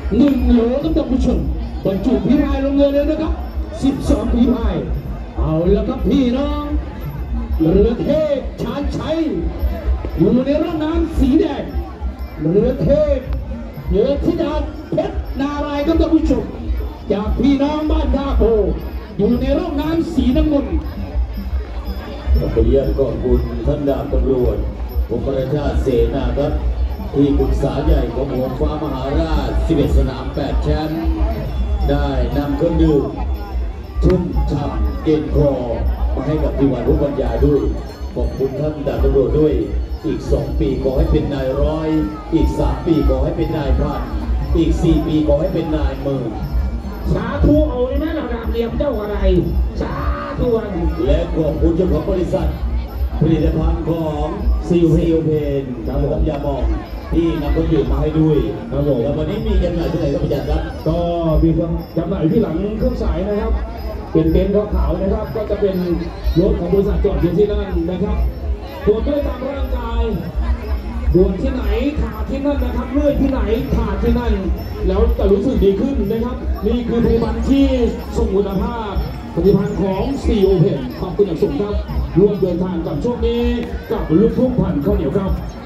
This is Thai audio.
1 โลครับท่านผู้ชมบรรจุพี่พายลงเลยเลยนะครับ12พี่พายเอาแล้วครับพี่น้องเรือเทพชาญชัยอยู่ในร่องน้ำสีแดงเรือเทพเรือธิดาเพชรนารายณ์ครับท่านผู้ชมจากพี่น้องบ้านท่าโพอยู่ในร่องน้ำสีน้ำเงินขอบคุณขอบคุณท่านดาบตำรวจผมประชาเสนาครับที่ปรึกษาใหญ่ของหงฟ้ามหาราช11 สนาม 8 แชมป์ได้นำเครื่องดื่มชุ่มฉ่ำเย็นคอมาให้กับทีมงานผู้บรรยายด้วยขอบคุณท่านดาบตำรวจด้วยอีก2 ปีขอให้เป็นนายร้อยอีก3 ปีขอให้เป็นนายพันอีก4 ปีขอให้เป็นนายหมื่นสาธุเอาเลยนะเราดามเรียมเจ้าอะไรสาธุและขอบคุณเจ้าของบริษัทผลิตภัณฑ์ของซีลเพนครับผมยาหมองที่นำเครื่องดื่มมาให้ด้วยครับผมแล้ววันนี้มีจำหน่ายที่ไหนครับอาจารย์ครับก็มีจำหน่ายที่หลังเครื่องสายนะครับเป็นเต็นท์ขาวๆนะครับก็จะเป็นรถของบริษัทจอดอยู่ที่นั่นนะครับตรวจด้วยตามร่างกายปวดที่ไหนขาดที่นั่นนะครับเลื่อยที่ไหนขาดที่นั่นแล้วจะรู้สึกดีขึ้นนะครับนี่คือผลิตภัณฑ์ที่ทรงคุณภาพผลิตภัณฑ์ของซีโอเพนขอบคุณอย่างสูงครับร่วมเดินทางกับช่วงนี้กับลูกทุ่งผ่านข้าวเหนียวครับ